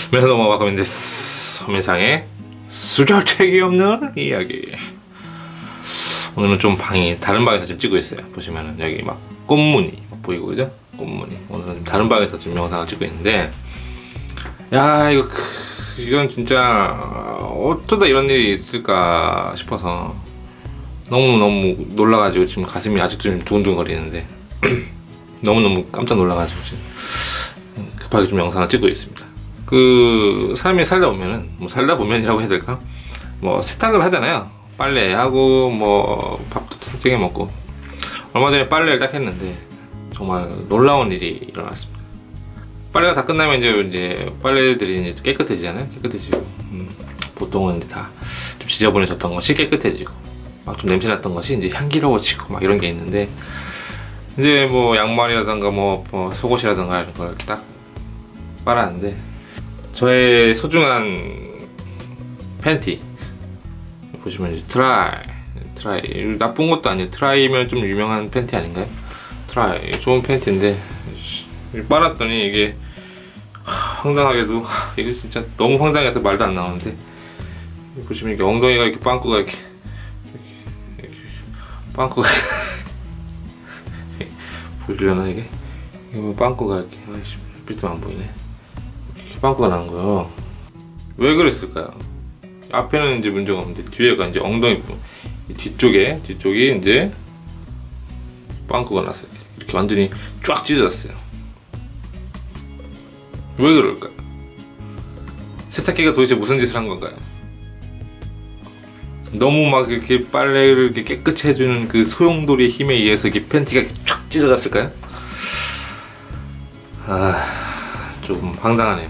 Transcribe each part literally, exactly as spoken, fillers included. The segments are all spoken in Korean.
메소노마 와카멘데스. 소민상의 수저책이 없는 이야기. 오늘은 좀 방이 다른 방에서 지금 찍고 있어요. 보시면은 여기 막 꽃무늬 막 보이고, 그죠? 꽃무늬. 오늘은 좀 다른 방에서 지금 영상을 찍고 있는데, 야, 이거 이건 진짜 어쩌다 이런 일이 있을까 싶어서 너무너무 놀라가지고 지금 가슴이 아직도 좀 두근두근거리는데 너무너무 깜짝 놀라가지고 지금 급하게 좀 영상을 찍고 있습니다. 그 사람이 살다 보면은, 뭐 살다 보면이라고 해야 될까? 뭐 세탁을 하잖아요. 빨래하고 뭐 밥도 챙겨 먹고. 얼마 전에 빨래를 딱 했는데 정말 놀라운 일이 일어났습니다. 빨래가 다 끝나면 이제 이제 빨래들이 이제 깨끗해지잖아요. 깨끗해지고 음, 보통은 이제 다 좀 지저분해졌던 것이 깨끗해지고 막 좀 냄새났던 것이 이제 향기로워지고 막 이런 게 있는데, 이제 뭐 양말이라던가 뭐, 뭐 속옷이라던가 이런 걸 딱 빨았는데 저의 소중한 팬티 보시면 이제 트라이 트라이 나쁜 것도 아니에요. 트라이면 좀 유명한 팬티 아닌가요? 트라이 좋은 팬티인데 빨았더니 이게 황당하게도 이게 진짜 너무 황당해서 말도 안 나오는데, 보시면 이게 엉덩이가 이렇게 빵꾸가 이렇게 이렇게, 이렇게 빵꾸가 보시려나 이게? 이거 빵꾸가 이렇게, 아이씨 빛도 안 보이네. 이렇게 빵꾸가 난 거예요. 왜 그랬을까요? 앞에는 이제 문제가 없는데 뒤에가 이제 엉덩이 부분, 뒤쪽에 뒤쪽이 이제 빵꾸가 났어요. 이렇게 완전히 쫙 찢어졌어요. 왜 그럴까요? 세탁기가 도대체 무슨 짓을 한 건가요? 너무 막 이렇게 빨래를 이렇게 깨끗이 해주는 그 소용돌이의 힘에 의해서 이렇게 팬티가 쫙 찢어졌을까요? 아, 조금 황당하네요.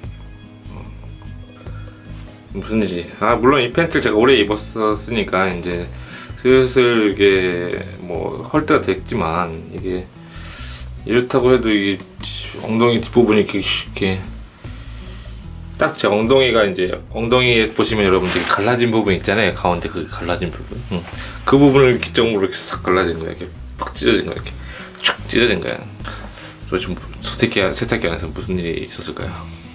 무슨 일이지? 아, 물론 이 팬티를 제가 오래 입었었으니까 이제 슬슬 이게 뭐 헐 때가 됐지만, 이게 이렇다고 해도 이게 엉덩이 뒷부분이 이렇게, 이렇게 딱 제 엉덩이가 이제 엉덩이에 보시면 여러분들이 갈라진 부분 있잖아요. 가운데 그 갈라진 부분, 응. 그 부분을 기점으로 이렇게 싹 갈라진 거야. 이렇게 팍 찢어진 거야. 이렇게 촥 찢어진 거야. 저 지금 세탁기 세탁기 안에서 무슨 일이 있었을까요?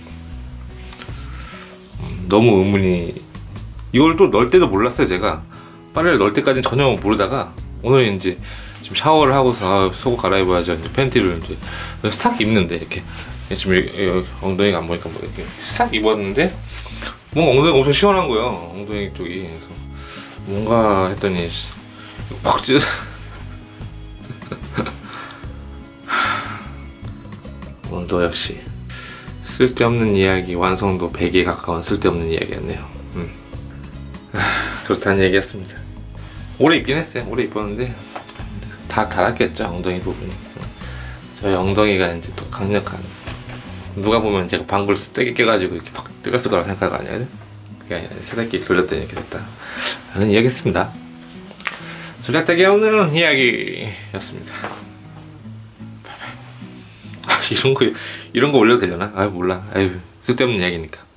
음, 너무 의문이. 이걸 또 넣을 때도 몰랐어요. 제가 빨래를 넣을 때까지는 전혀 모르다가 오늘 이제 지금 샤워를 하고서 속옷 갈아입어야죠. 이제 팬티를 이제 싹 입는데 이렇게 지금 여기 엉덩이가 안 보니까 뭐 이렇게 싹 입었는데 뭔가 엉덩이가 엄청 시원한 거예요. 엉덩이 쪽이. 그래서 뭔가 했더니 팍 찢어. 오늘도 역시 쓸데없는 이야기 완성도 백에 가까운 쓸데없는 이야기였네요. 음. 그렇다는 얘기였습니다. 오래 입긴 했어요. 오래 입었는데 다 달았겠죠, 엉덩이 부분이. 저희 엉덩이가 이제 또 강력한, 누가 보면 제가 방구를 세게 껴가지고 이렇게 팍 뜨렸을 거라고 생각할 거 아니에요? 그게 아니라 세탁기 돌렸더니 이렇게 됐다 라는 이야기였습니다. 조작되기 없는 이야기였습니다. 아, 이런 거 이런 거 올려도 되려나? 아유 몰라. 아유 쓸데없는 이야기니까.